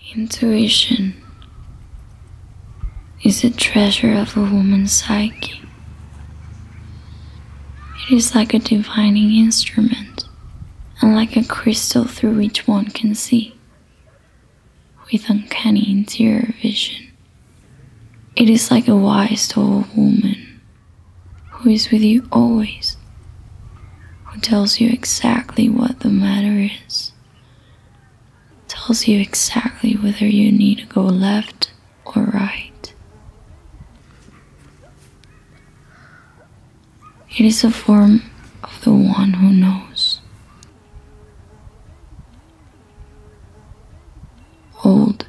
Intuition is the treasure of a woman's psyche. It is like a divining instrument, and like a crystal through which one can see, with uncanny interior vision. It is like a wise old woman who is with you always, who tells you exactly what the matter is, tells you exactly whether you need to go left or right. It is a form of the one who knows. Old